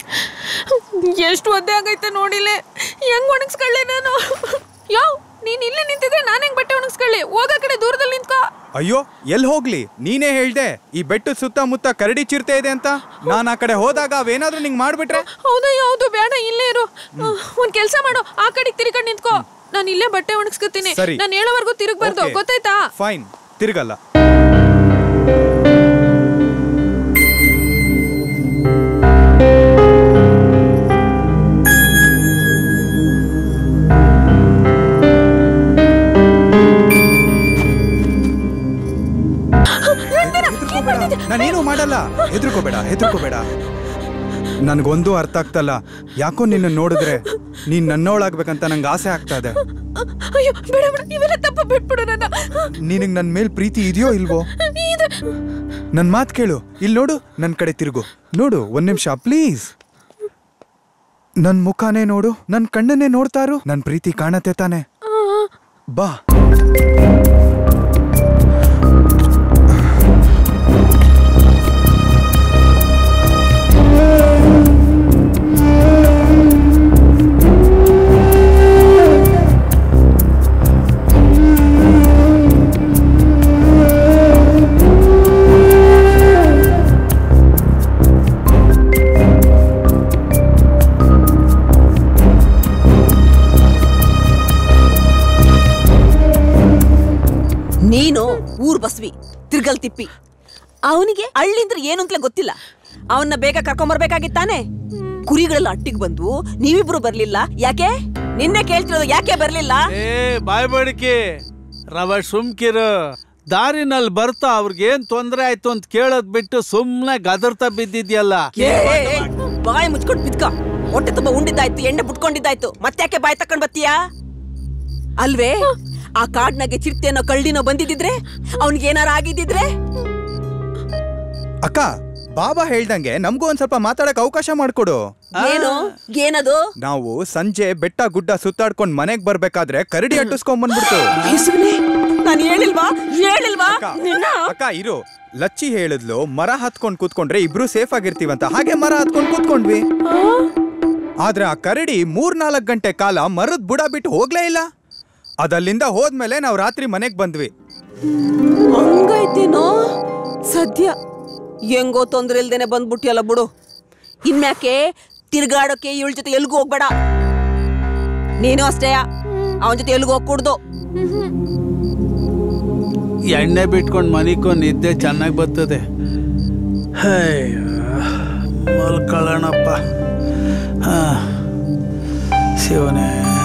ಎಷ್ಟು ಒದ್ದೆ ಆಗೈತೆ ನೋಡಿಲೆ, ಹೆಂಗ್ ಒಣಗಿಸ್ಕೊಳ್ಳೆ ನಾನು? ಯಾವ ನೀನ್ ಇಲ್ಲೇ ನಿಂತಿದ್ರೆ ನಾನು ಹೆಂಗ್ ಬಟ್ಟೆ ಒಣಗಿಸ್ಕೊಳ್ಳಿ? ಹೋಗ ಕಡೆ ದೂರದಲ್ಲಿ ನಿಂತ್ಕೋ. ಅಯ್ಯೋ ಎಲ್ಲಿ ಹೋಗ್ಲಿ, ನೀನೇ ಹೇಳ್ದೆ ಈ ಬೆಟ್ಟದ ಸುತ್ತಮುತ್ತ ಕರಡಿ ಚಿರತೆ ಇದೆ ಅಂತ. ನಾನು ಆ ಕಡೆ ಹೋದಾಗ ಅವೇನಾದ್ರೂ ನಿಂಗೆ ಮಾಡ್ಬಿಟ್ರೆ? ಹೌದಾ? ಯಾವ್ದು ಬೇಡ, ಇಲ್ಲೇ ಇರು. ಒಂದ್ ಕೆಲ್ಸ ಮಾಡು, ಆ ಕಡೆಗೆ ತಿರ್ಕೊಂಡು ನಿಂತ್ಕೋ. ನಾನು ಇಲ್ಲೇ ಬಟ್ಟೆ ಒಣಗಿಸ್ಕೊತೀನಿ. ನಾನು ಹೇಳೋವರೆಗೂ ತಿರುಗಬಾರ್ದು, ಗೊತ್ತಾಯ್ತಾ? ಫೈನ್, ತಿರ್ಗಲ್ಲ. ನಾನೇನು ಮಾಡಲ್ಲ, ಹೆದರ್ಕೋಬೇಡ. ನನ್ಗೊಂದು ಅರ್ಥ ಆಗ್ತಲ್ಲ, ಯಾಕೋ ನಿನ್ನ ನೋಡಿದ್ರೆ ನೀನ್ ನನ್ನವಳಾಗ್ಬೇಕಂತ ನಂಗೆ ಆಸೆ ಆಗ್ತಾ ಇದೆ. ನಿನಗ್ ನನ್ ಮೇಲ್ ಪ್ರೀತಿ ಇದೆಯೋ ಇಲ್ವೋ? ನನ್ ಮಾತ್ ಕೇಳು, ಇಲ್ಲಿ ನೋಡು, ನನ್ ಕಡೆ ತಿರುಗು. ನೋಡು, ಒಂದ್ ನಿಮಿಷ ಪ್ಲೀಸ್. ನನ್ ಮುಖಾನೇ ನೋಡು, ನನ್ ಕಣ್ಣನ್ನೇ ನೋಡ್ತಾರು. ನನ್ ಪ್ರೀತಿ ಕಾಣತ್ತೆ ತಾನೆ? ಬಾ. ನೀನು ಊರ್ ಬಸ್ವಿ, ತಿರ್ಗಲ್ ತಿಪ್ಪಿ. ಅವನಿಗೆ ಹಳ್ಳಿಂದ್ರೆ ಏನು ಅಂತಲೇ ಗೊತ್ತಿಲ್ಲ. ಅವನ್ನ ಬೇಗ ಕರ್ಕೊಂಬರ್ಬೇಕಾಗಿತ್ತಾನೆ. ಕುರಿಗಳೆಲ್ಲ ಅಟ್ಟಿಗೆ ಬಂದು ನೀವಿಬ್ರು ಬರ್ಲಿಲ್ಲ ಯಾಕೆ? ನಿನ್ನೆ ಕೇಳ್ತಿರೋದು ಯಾಕೆ ಬರ್ಲಿಲ್ಲ? ಬಾಯ್ ಬಡಿಕೆ ರವ ಸುಮ್ಕಿರು. ದಾರಿನಲ್ಲಿ ಬರ್ತಾ ಅವ್ರಿಗೇನ್ ತೊಂದ್ರೆ ಆಯ್ತು ಅಂತ ಕೇಳೋದ್ ಬಿಟ್ಟು ಸುಮ್ನೆ ಗದರ್ತಾ ಬಿದ್ದಿದ್ಯಲ್ಲ. ಬಾಯಿ ಮುಚ್ಕೊಂಡು ಬಿದ್ಕ. ಹೊಟ್ಟೆ ತುಂಬಾ ಉಂಡಿದ್ದಾಯ್ತು, ಎಣ್ಣೆ ಬಿಟ್ಕೊಂಡಿದ್ದಾಯ್ತು, ಮತ್ತ್ಯಾಕೆ ಬಾಯಿ ತಕೊಂಡ್ ಬತ್ತೀಯಾ? ಅಲ್ವೇ, ಆ ಕಾಡ್ನಾಗೆ ಚಿರತೆನೋ ಕಳ್ಳಿನೋ ಬಂದಿದ್ರೆ ಅವನಿಗೆ ಏನಾರ ಆಗಿದ್ದಿದ್ರೆ? ಅಕ್ಕ, ಬಾಬಾ ಹೇಳ್ದಂಗೆ ನಮಗೂ ಒಂದ್ ಸ್ವಲ್ಪ ಮಾತಾಡಕ್ ಅವಕಾಶ ಮಾಡ್ಕೊಡು. ಏನದು? ನಾವು ಸಂಜೆ ಬೆಟ್ಟ ಗುಡ್ಡ ಸುತ್ತಾಡ್ಕೊಂಡ್ ಮನೆಗ್ ಬರ್ಬೇಕಾದ್ರೆ ಕರಡಿ ಅಟ್ಟಿಸ್ಕೊಂಡ್ ಬಂದ್ಬಿಡ್ತು. ನಾನು ಹೇಳಿಲ್ವಾ? ಅಕ್ಕ ಇರು, ಲಚ್ಚಿ ಹೇಳಿದ್ಲು ಮರ ಹತ್ಕೊಂಡ್ ಕೂತ್ಕೊಂಡ್ರೆ ಇಬ್ರು ಸೇಫ್ ಆಗಿರ್ತೀವಂತ. ಹಾಗೆ ಮರ ಹತ್ಕೊಂಡ್ ಕೂತ್ಕೊಂಡ್ವಿ. ಆದ್ರೆ ಆ ಕರಡಿ 3-4 ಗಂಟೆ ಕಾಲ ಮರದ ಬುಡ ಬಿಟ್ಟು ಹೋಗ್ಲೇ ಇಲ್ಲ. ಅದಲ್ಲಿಂದ ಹೋದ್ಮೇಲೆ ನಾವು ರಾತ್ರಿ ಮನೆಗ್ ಬಂದ್ವಿ. ಹಂಗೈತೇನೋ? ಸದ್ಯ ಹೆಂಗೋ ತೊಂದ್ರೆ ಇಲ್ದೇನೆ ಬಂದ್ಬಿಟ್ಟಿಯಲ್ಲ ಬಿಡು. ಇನ್ಮ್ಯಾಕೆ ತಿರ್ಗಾಡೋಕೆ ಇವಳ ಜೊತೆ ಎಲ್ಗೂ ಹೋಗ್ಬೇಡ. ನೀನು ಅಷ್ಟೇ, ಅವನ ಜೊತೆ ಎಲ್ಗೂ ಹೋಗ್ಕೂಡ್ದು. ಎಣ್ಣೆ ಬಿಟ್ಕೊಂಡ್ ಮನಿಕೋ ನಿದ್ದೆ ಚೆನ್ನಾಗಿ ಬರ್ತದೆ. ಮಲ್ಕೊಳ್ಳೋಣಪ್ಪ. ಶಿವನೇ.